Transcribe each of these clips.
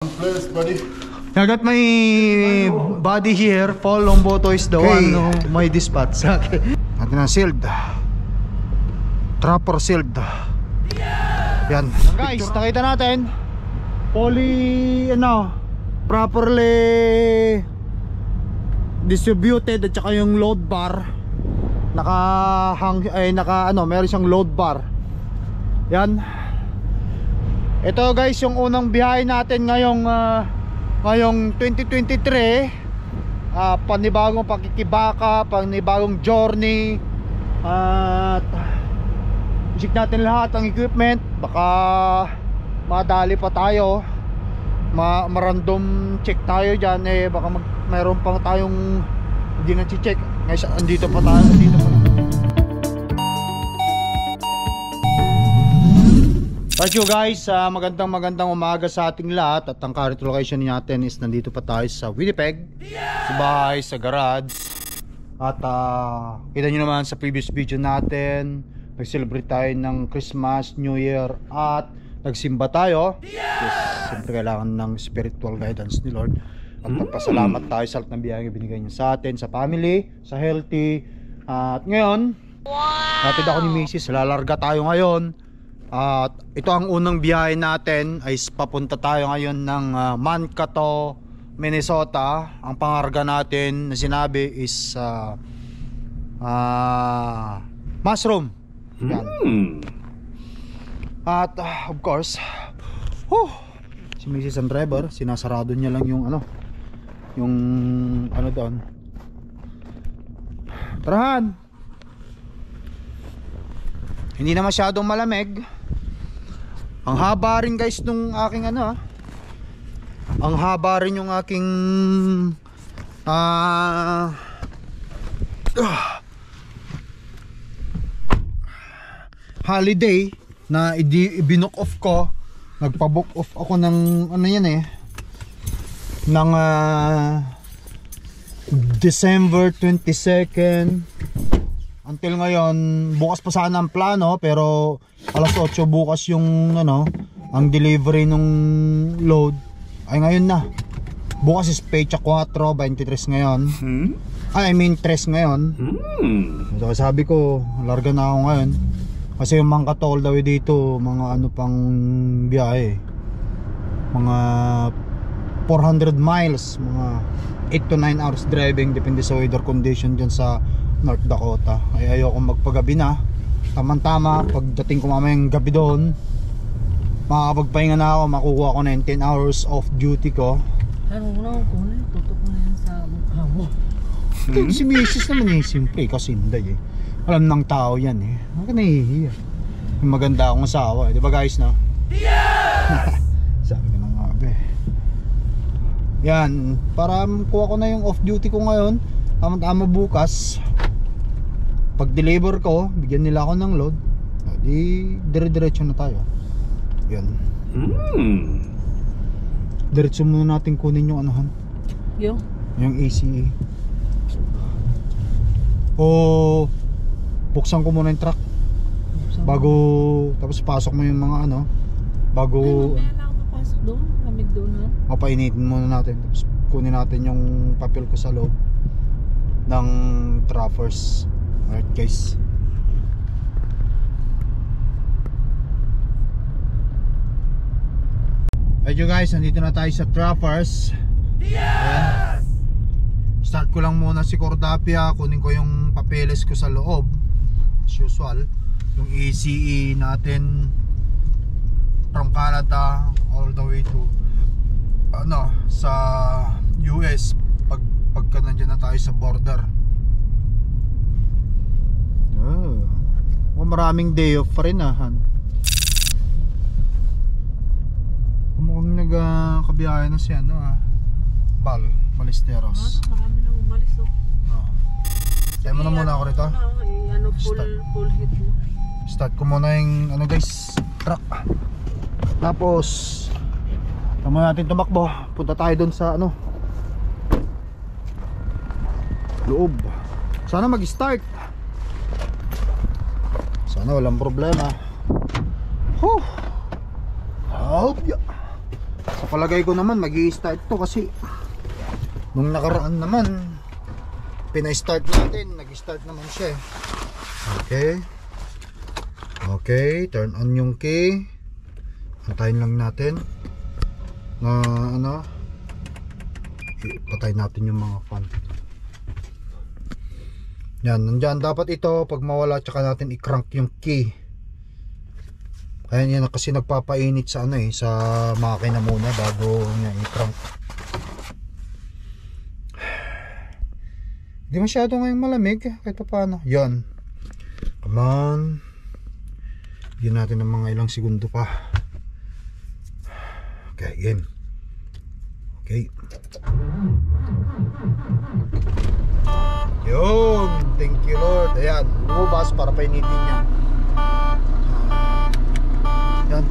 blessed, buddy. I got my body here. Paul Lomboto is the one who may dispatch. Okay. Natin na sealed. Trapper sealed. Yan. Guys, nakita natin. Properly distributed at saka yung load bar meron siyang load bar. Yan. Ito guys yung unang biyahe natin ngayong 2023. Panibagong pakikibaka, panibagong journey. At check natin lahat ang equipment. Baka madali pa tayo, random check tayo dyan. Baka mayroon pang tayong hindi na check. Guys, andito pa tayo. Thank you guys, magandang umaga sa ating lahat. At ang current location natin is nandito pa tayo sa Winnipeg, sa bahay, sa garage. At kita nyo naman sa previous video natin, nag-celebrate tayo ng Christmas, New Year at nagsimba tayo. Yes, siyempre kailangan ng spiritual guidance ni Lord. At nagpasalamat tayo sa lahat ng biyayang binigay niya sa atin, sa family, sa healthy. At ngayon, natin ako ni Mrs. Lalarga tayo ngayon. At ito ang unang biyahe natin ay papunta tayo ngayon ng Mankato, Minnesota. Ang pangarga natin na sinabi is mushroom. Yan. At of course, si Mrs. and driver, sinasarado niya lang yung doon. Tarahan. Hindi na masyadong malamig. Ang haba rin guys nung aking ang haba rin yung aking holiday na ibinook off ko. Nagpa-book off ako ng ng December 22nd until ngayon. Bukas pa sana ang plano, pero alas 8 bukas yung ang delivery nung load. Ay ngayon na. Bukas is pecha 4, 23 ngayon. I mean 3 ngayon. So sabi ko, larga na ako ngayon. Kasi yung Mankato all the way dito, mga pang biyahe. Mga 400 miles, mga 8 to 9 hours driving, depende sa weather condition dyan sa North Dakota. Ay ayoko magpagabi na. Tama-tama, pagdating ko mamayang gabi doon, makakapagpahinga na ako, makukuha ko na yung 10 hours off duty ko. Ano ko na, tutok ko na yan sa mukha mo. Si Mrs. naman simple, kasi hindi alam ng tao yan Huwag ka nahihiya. Maganda akong asawa, di ba guys, no? Yes! Sabi ko na nga, yan, para kuha ko na yung off duty ko ngayon. Tama-tama bukas, pag deliver ko, bigyan nila ako ng load, di dire-diretso na tayo. Yan. Diretso muna natin kunin yung yung ACE. Buksan ko muna yung truck bago, tapos pasok mo yung mga bago. Ay, mamaya lang papasok doon, lamig doon mapainitin muna natin, tapos kunin natin yung papel ko sa loob ng trappers. Alright guys, ayun guys, nandito na tayo sa trappers. Yes! Start ko lang muna si Cordapia, kunin ko yung papeles ko sa loob as usual, yung ACE natin from Canada all the way to sa US pagka nandiyan na tayo sa border. Maraming day off pa rin mukhang nagkabiyahe na siya Bal Ballesteros. Marami na umalis Kaya mo na muna ako rito. Full hit mo. Start ko muna yung guys, truck. Tapos tama natin tumakbo. Punta tayo doon sa loob. Sana mag-start. Sana walang problema. Help ya. Sa palagay ko naman mag-i-start to kasi nung nakaraan naman pina-start natin, nag-start naman siya. Okay. Okay, turn on yung key. Antayin lang natin na ano, patay natin yung mga fan. Yan, nandyan dapat ito. Pag mawala, tsaka natin i-crank yung key. Kaya yan kasi nagpapainit sa ano sa makina muna bago niya i-crank. Hindi masyado ngayong malamig kahit pa paano. Yan. Come on. Bigyan natin ng mga ilang segundo pa. Okay, game. Okay. Yun. Thank you Lord. Ayan, lumabas para painitin niya. Yan.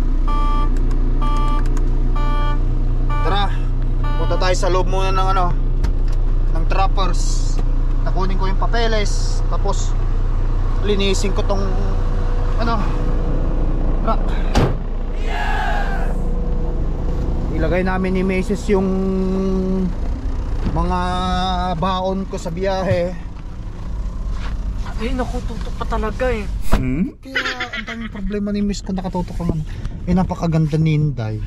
Tara. Punta tayo sa loob muna ng ano, ng trappers. Nakunin ko yung papeles. Tapos linisin ko tong ano, rack. Ilagay namin ni Mrs. yung mga baon ko sa biyahe. Eh, naku, tutok pa talaga eh. Kaya ang daming problema ni Miss kung nakatutok ang ano. Eh, napakaganda ni Inday.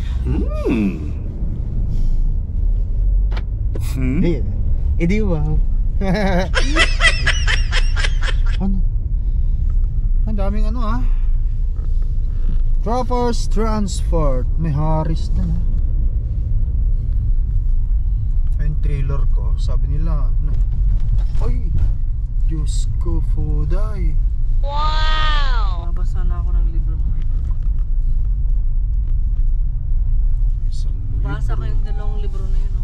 Eh, di wow. Ano? Ang daming ano Trappers Transport. May Harris na yung trailer ko. Sabi nila ano, ay, Diyos ko, Foday. Wow! Nabasa na ako ng libro mo. Basa ko yung dalawang libro na yun.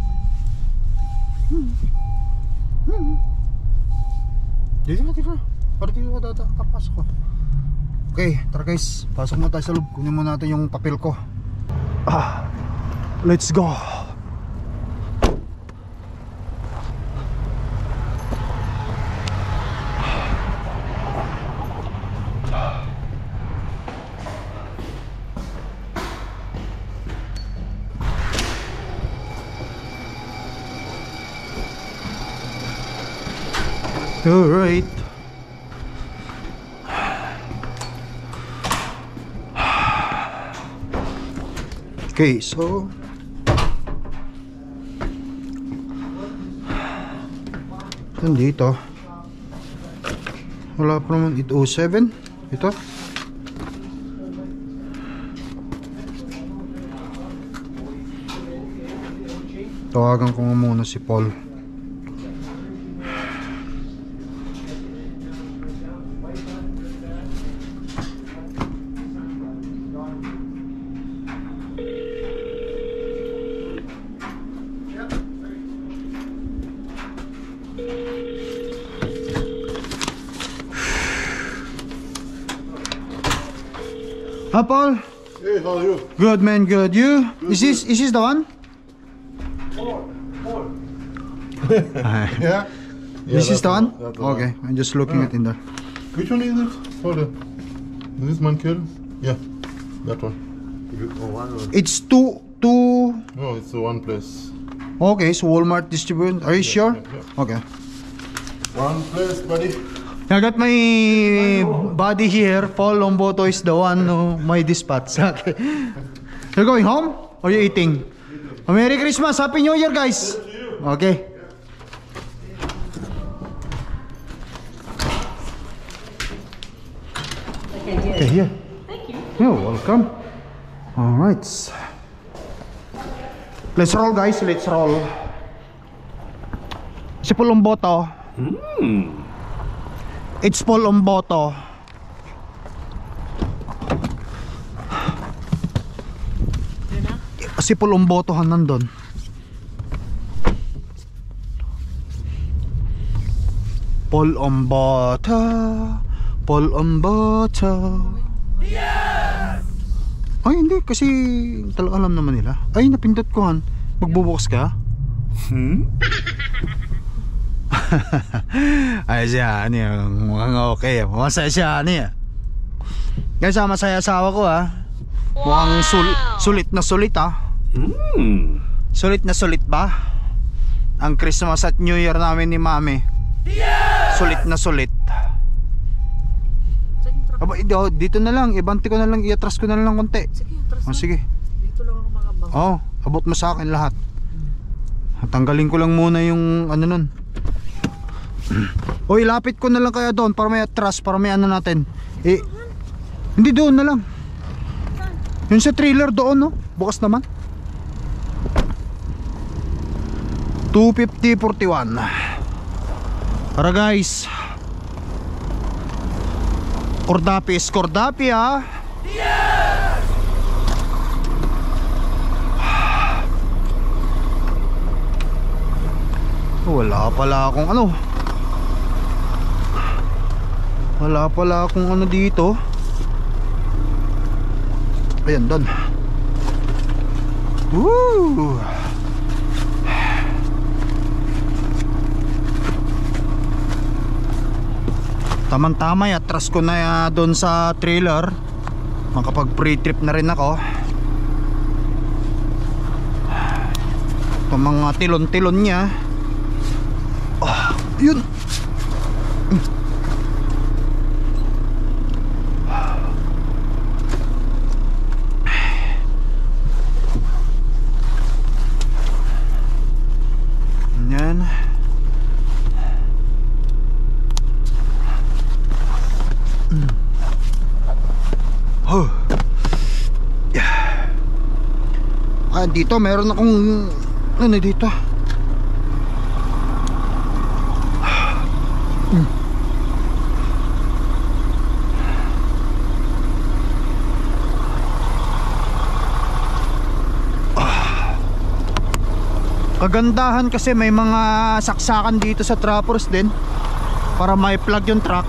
Dito na. Para dito ka kapasok ko. Okay, tara guys. Pasok mo tayo sa loob. Kunin mo natin yung papel ko. Let's go. Alright. Okay, so nandito wala pa naman 807 ito. Tawagan ko nga muna si Paul. Hi Paul. Hey, how are you? Good man, good. You? Is this the one? Four. Yeah. Yeah. This is that's the one? that's the one. Okay, I'm just looking at in there. Which one is it? Hold on. Is this Mankell? Yeah, that one. It's two. No, it's the one place. Okay, so Walmart distribution. Are you sure? Yeah. Okay. One place, buddy. I got my buddy here. Paul Lomboto is the one who my dispatch. Okay. You're going home or you eating? Merry Christmas, Happy New Year, guys. Okay. Okay, here. Thank you. You're welcome. All right. Let's roll, guys. Let's roll. Si Paul Lomboto. It's Paul Lomboto. Si Paul Lomboto nandun. Paul Lomboto. Paul Lomboto. Yes! Ay hindi kasi talaga alam naman nila. Ay napindot ko han. Magbubukas ka? Ay siya, ano yung mukhang okay. Masaya siya, ano yan. Kaya masaya asawa ko ha. Mukhang sulit na sulit ha. Sulit na sulit ba? Ang Christmas at New Year namin ni Mami. Sulit na sulit. Sige, truck. Aba, dito na lang, ibanti ko na lang, iatras ko na lang konti. Sige, atras na. Sige. Dito lang ako makabang. Oh, abot mo sa akin lahat. Tanggalin ko lang muna yung ano nun. Oy, lapit ko na lang kaya doon para may atras, para may ano natin. Hindi doon na lang. Yung sa trailer doon, no? Bukas naman. 250-41. Para guys. Kordapi ha. Wala pala akong ano. Wala pala akong ano dito. Ayan, doon. Woo! Tamang-tama, atras ko na doon sa trailer. Makapag pre-trip na rin ako. Itong mga tilon-tilon niya. Yun. Yan. Dito meron akong ano dito. Kagandahan kasi may mga saksakan dito sa trappers din para may plug yung truck.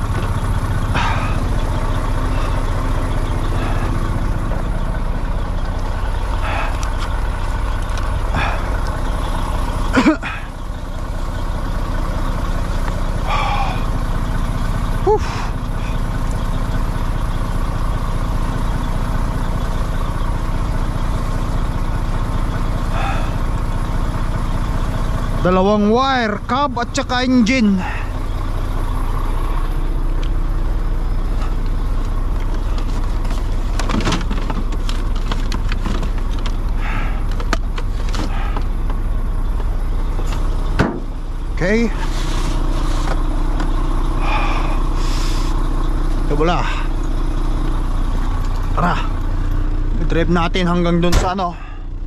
Dalawang wire, cab at saka engine. Okay. Ito wala. Tara, i-drive natin hanggang dun sa ano.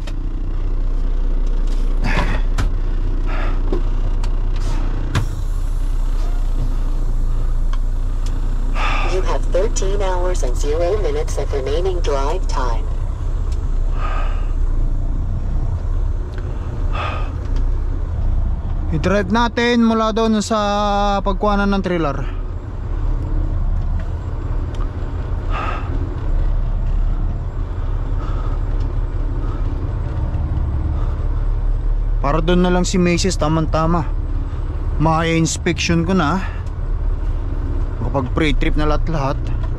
You have 13 hours and 0 minutes of remaining drive time. I-drive natin mula doon sa pagkuhanan ng trailer. Para doon na lang si Macy's, tamang-tama. Ma-inspection ko na. Kapag pre-trip na lahat-lahat.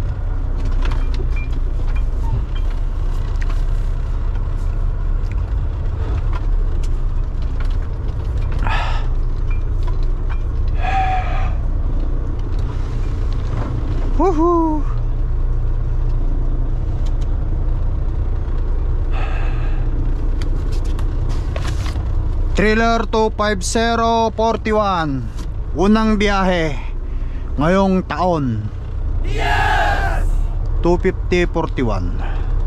Woohoo! Trailer 25041. Unang biyahe ngayong taon. Yes! 25041.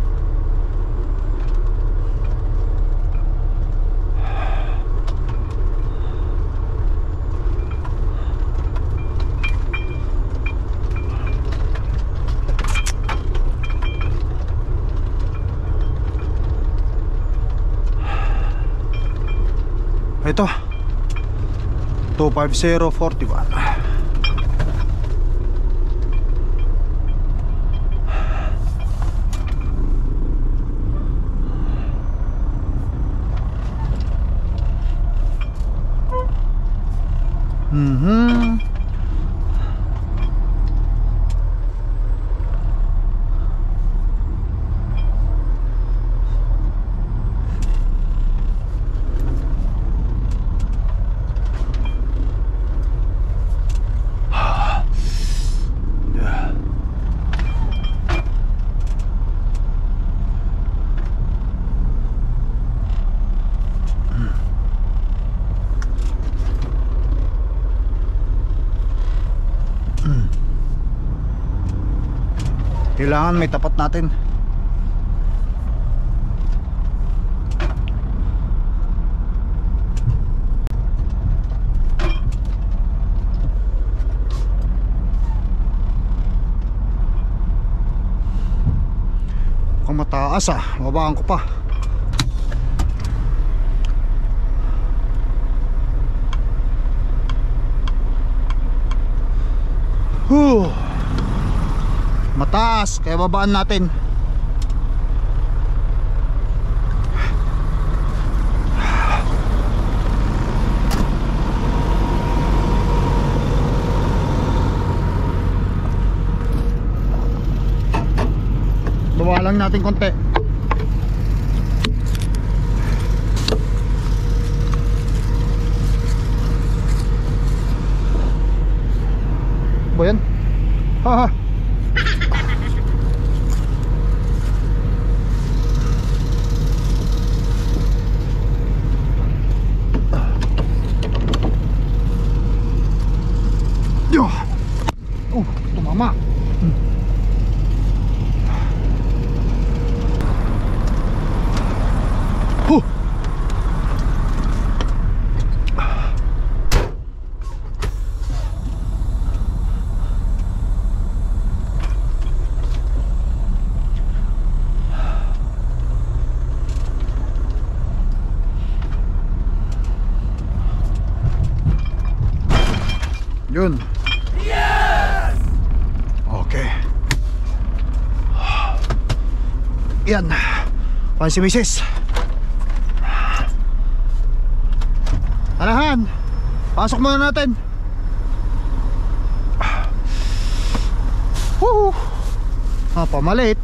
Ito 25041. Kailangan may tapat natin. Mukhang mataas ah, babaan ko pa. Mataas, kaya babaan natin. Baba lang natin konti. Ba yan? Haha. Tumama. Yun. Yes! Okay. Yan. Pan si Mrs. Anahan. Pasok muna natin. Woo! Pamalit.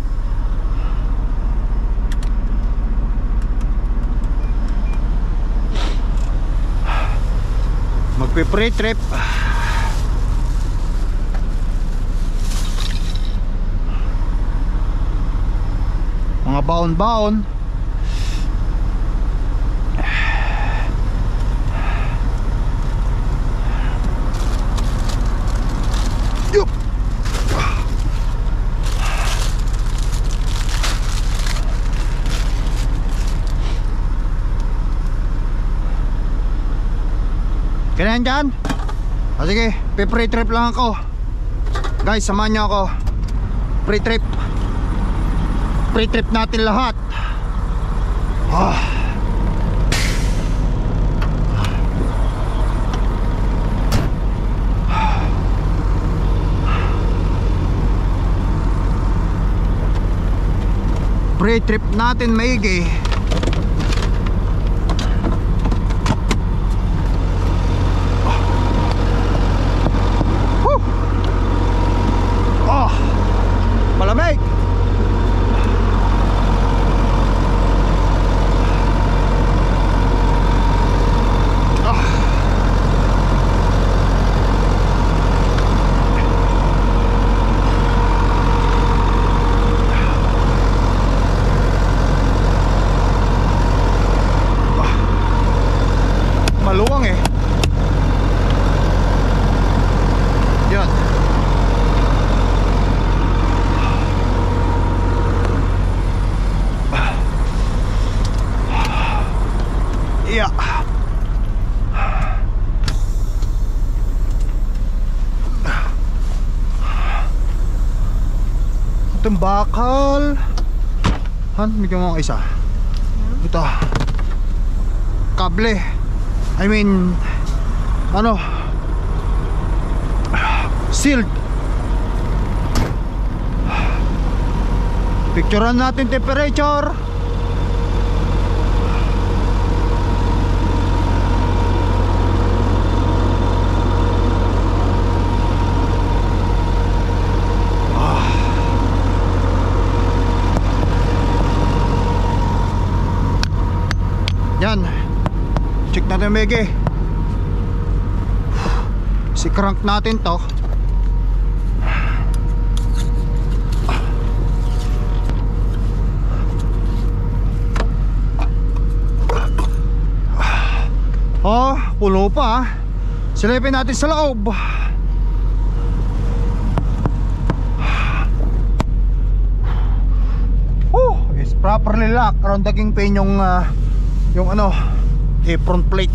Magpe-pre-trip. Mga baon-baon. Yup. Ganyan dyan. Sige, pre-trip lang ako. Guys, samahan nyo ako. Pre-trip. Pre-trip natin lahat. Pre-trip natin maigi. Malamig. Maluwang eh. Yan. Yeah. Itong bakal. Bigyan mo ako isa. Ito. Kable. I mean, ano? Sealed. Picturean natin temperature. Yan. Check natin mege. Si crank natin to. Oh, pulo pa. Silipin natin sa loob. properly lock around the kingpin yung ano, apron plate.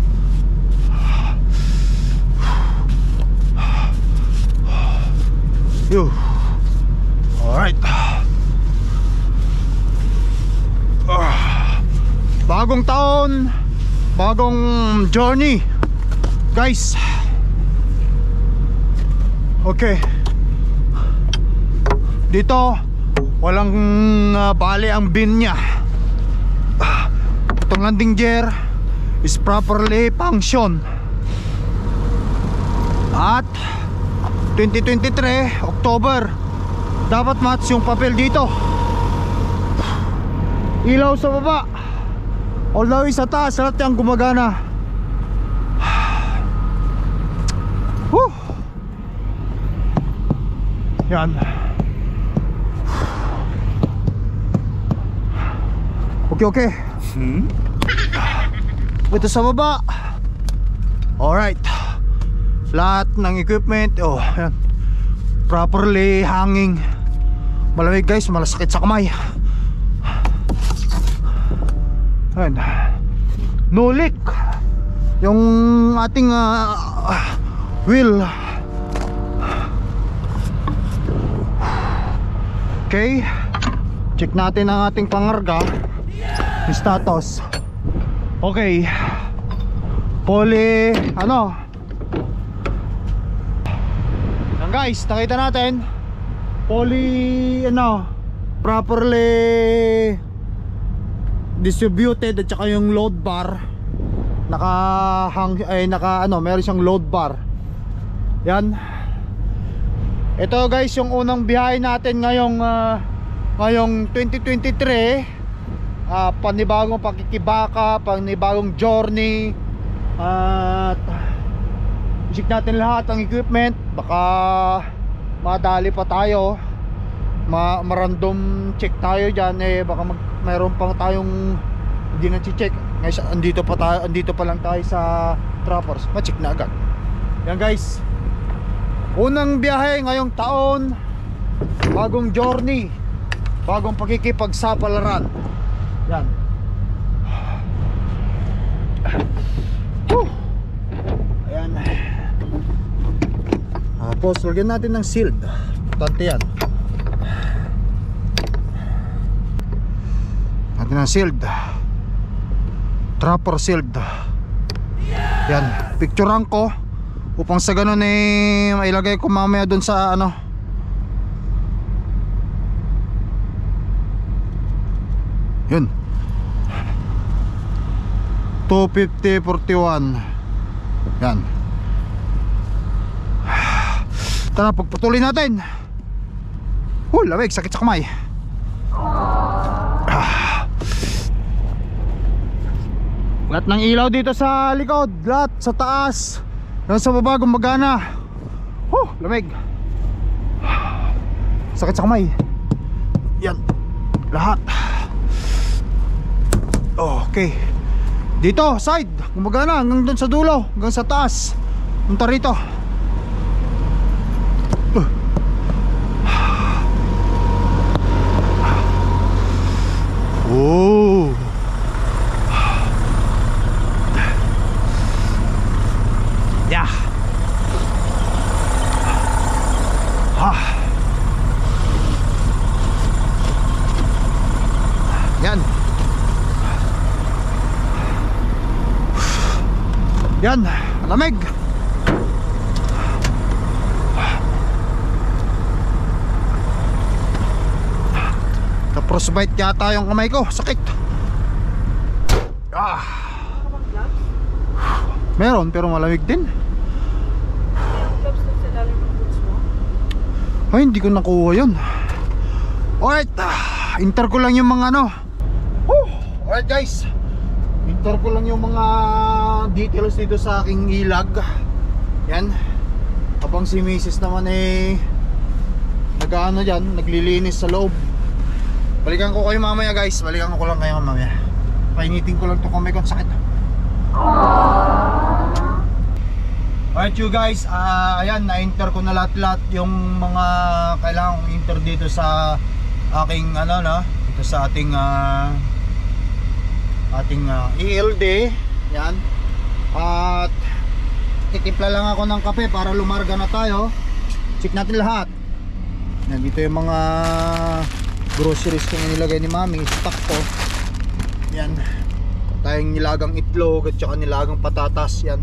Alright. Bagong taon, bagong journey, guys. Okay. Dito walang bale ang bin nya. Itong landing gear is properly function. At 2023 October dapat match yung papel dito. Ilaw sa baba, all the way sa taas, lahat yung gumagana. Whew. Yan. Okay. Ito sa baba. Alright. Lahat ng equipment, yan, properly hanging. Malamig guys, malasakit sa kamay. Ayan. No leak yung ating wheel. Okay, check natin ang ating pangarga, yung status. Okay, poly ano. Yan guys, nakita natin poly ano, properly distributed, at saka yung load bar naka meron siyang load bar. Yan. Ito guys yung unang biyahe natin ngayong 2023. Panibagong pakikibaka, panibagong journey. At check natin lahat ng equipment. Baka madali pa tayo, ma-random check tayo dyan. Baka mayroon pang tayong hindi na check. Andito pa lang tayo sa Trappers, ma-check na agad. Yan guys, unang biyahe ngayong taon, bagong journey, bagong pakikipagsapalaran. Yan. Ayan. Tapos lagyan natin ng shield. Importante yan. Natin ng shield, Trapper shield. Yan, picturean ko upang sa ganun mailagay ko mamaya dun sa ano. Yun, 250/41. Yan. Tara, pagpatuloy natin. Lamig, sakit sa kamay. Lahat ng ilaw dito sa likod, lahat sa taas, lahat sa baba gumagana. Lamig, sakit sa kamay. Yan, lahat. Okay. Dito, side, gumagana hanggang doon sa dulo, hanggang sa taas. Punta rito. Yeah. Yan. Yan, malamig. Frostbite yata yung kamay ko, sakit. Meron pero malamig din. Ay, hindi ko nakuha yun. Alright, enter ko lang yung mga ano. Alright guys, enter ko lang yung mga details dito sa aking ilag. Yan. Habang si Mrs. naman nag-ano dyan, naglilinis sa loob. Balikan ko kayo mamaya guys, balikan ko lang kayo mamaya. Painitin ko lang to kamay ko, sakit. Alright you guys, ayan, na-enter ko na lahat yung mga kailangan kong enter dito sa aking ano na. Ito ito sa ating ELD. Yan. At titimpla lang ako ng kape para lumarga na tayo. Check natin lahat. Yan, dito yung mga groceries na nilagay ni Mami. Stock to. Yan. Tayong nilagang itlog at saka nilagang patatas. Yan.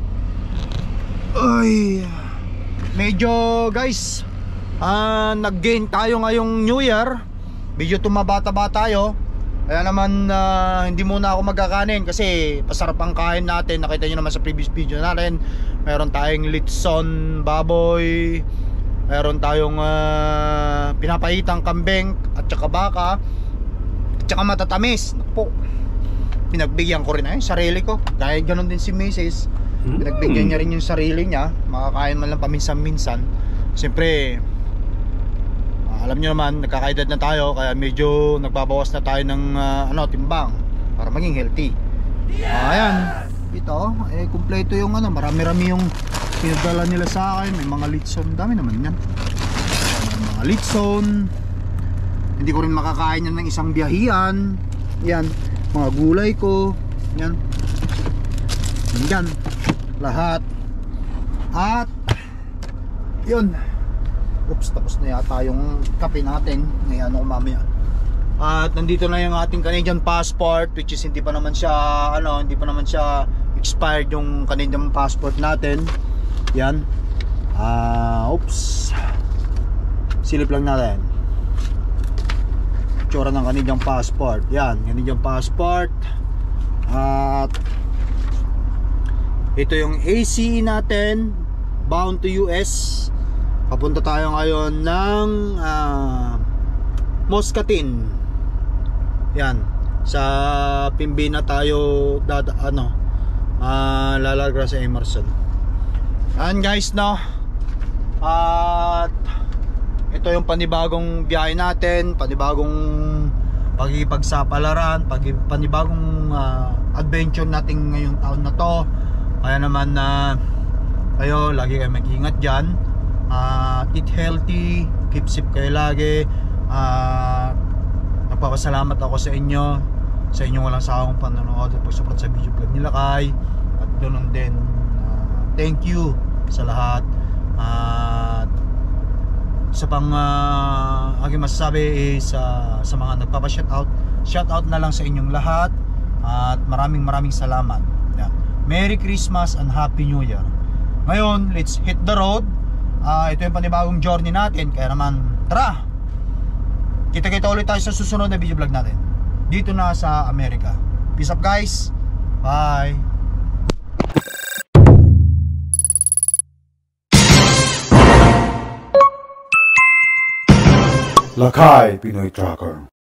Ay, medyo guys, nag-gain tayo ngayong New Year. Medyo tumaba-taba tayo. Kaya naman hindi muna ako magkakanin kasi pasarap ang kain natin. Nakita nyo naman sa previous video natin. Meron tayong litson baboy, meron tayong pinapahitang kambing at saka baka, at saka matatamis. Naku, pinagbigyan ko rin sarili ko. Dahil ganun din si Mrs. Pinagbigyan niya rin yung sarili niya. Makakain man lang paminsan-minsan. Siyempre, alam niyo naman, nagkakaedad na tayo. Kaya medyo nagbabawas na tayo ng timbang para maging healthy. Ayan, ito, kumpleto yung marami-rami yung pinadala nila sa akin. May mga litson, dami naman yan. May mga litson. Hindi ko rin makakain yan ng isang biyahian. Yan, mga gulay ko. Yan. Yan, lahat. At yun. Oops, tapos na yata yung kape natin. Ngayon ako mamaya. At nandito na yung ating Canadian passport, which is hindi pa naman siya expired yung Canadian passport natin. Yan. Oops. Silip lang natin. Tsura ng Canadian passport. Yan, Canadian passport. At ito yung ACE natin, bound to US. Papunta tayo ngayon ng Muscatine. Yan, sa Pembina tayo lalarga sa Emerson. Yan guys, no. At ito yung panibagong biyahe natin, panibagong pagipagsapalaran, panibagong adventure natin ngayong taon na to. Kaya naman kayo lagi kayo mag-ingat dyan. Eat healthy, keep safe kayo lagi. Nagpapasalamat ako sa inyong walang sawang panonood at pagsupport sa video vlog nila Kay. At doon din, thank you sa lahat. At sa pang aking masasabi is sa mga nagpapa-shoutout na lang sa inyong lahat. At maraming salamat. Yeah. Merry Christmas and Happy New Year. Ngayon, let's hit the road. Ito yung panibagong journey natin. Kaya naman, tara! Kita-kita ulit tayo sa susunod na video vlog natin dito na sa Amerika. Peace up guys. Bye. Lakay Pinoy Tracker.